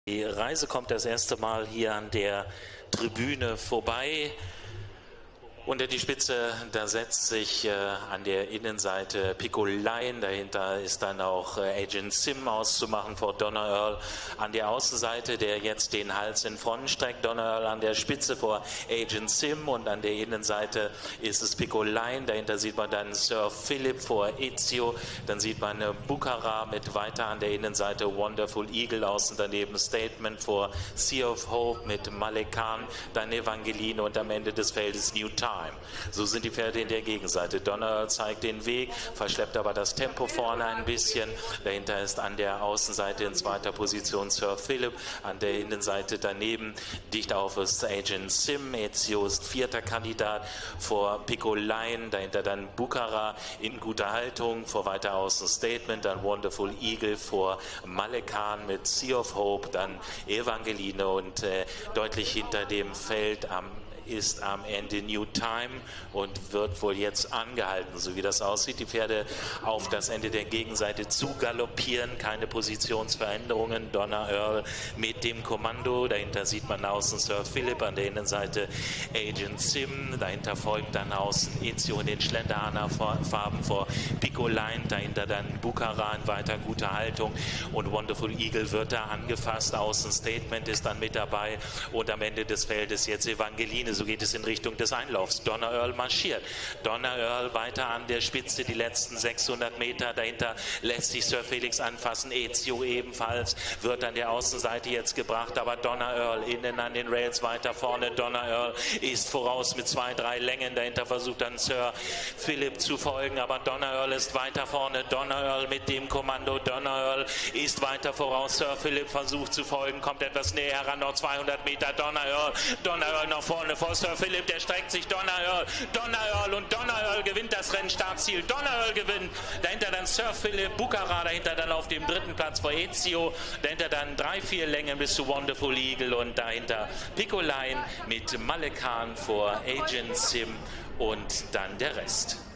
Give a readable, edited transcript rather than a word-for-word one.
Die Reise kommt das erste Mal hier an der Tribüne vorbei. Unter die Spitze, da setzt sich an der Innenseite Pico Line, dahinter ist dann auch Agent Sim auszumachen vor Donna Earl an der Außenseite, der jetzt den Hals in Front streckt. Donna Earl an der Spitze vor Agent Sim und an der Innenseite ist es Pico Line, dahinter sieht man dann Sir Philip vor Ezio, dann sieht man Bukhara mit weiter an der Innenseite Wonderful Eagle, außen daneben Statement vor Sea of Hope mit Malek Khan, dann Evangeline und am Ende des Feldes New Time. So sind die Pferde in der Gegenseite. Donna Earl zeigt den Weg, verschleppt aber das Tempo vorne ein bisschen. Dahinter ist an der Außenseite in zweiter Position Sir Philip, an der Innenseite daneben dicht auf ist Agent Sim. Ezio ist vierter Kandidat vor Pico Line, dahinter dann Bukhara in guter Haltung, vor weiter außen Statement, dann Wonderful Eagle vor Malek Khan mit Sea of Hope, dann Evangeline und deutlich hinter dem Feld ist am Ende New Time und wird wohl jetzt angehalten, so wie das aussieht. Die Pferde auf das Ende der Gegenseite zu galoppieren, keine Positionsveränderungen. Donna Earl mit dem Kommando, dahinter sieht man außen Sir Philip, an der Innenseite Agent Sim, dahinter folgt dann außen Ezio in den Schlenderhahner-Farben vor Pico Line, dahinter dann Bukhara in weiter guter Haltung und Wonderful Eagle wird da angefasst, außen Statement ist dann mit dabei und am Ende des Feldes jetzt Evangeline. So geht es in Richtung des Einlaufs. Donna Earl marschiert. Donna Earl weiter an der Spitze, die letzten 600 Meter. Dahinter lässt sich Sir Felix anfassen. Ezio ebenfalls wird an der Außenseite jetzt gebracht. Aber Donna Earl innen an den Rails weiter vorne. Donna Earl ist voraus mit 2, 3 Längen. Dahinter versucht dann Sir Philip zu folgen. Aber Donna Earl ist weiter vorne. Donna Earl mit dem Kommando. Donna Earl ist weiter voraus. Sir Philip versucht zu folgen, kommt etwas näher heran. Noch 200 Meter. Donna Earl nach vorne vor Sir Philip, der streckt sich. Donna Earl und Donna Earl gewinnt das Rennstartziel. Donna Earl gewinnt. Dahinter dann Sir Philip, Bukhara dahinter dann auf dem dritten Platz vor Ezio. Dahinter dann 3, 4 Längen bis zu Wonderful Eagle und dahinter Pico Line mit Malek Khan vor Agent Sim und dann der Rest.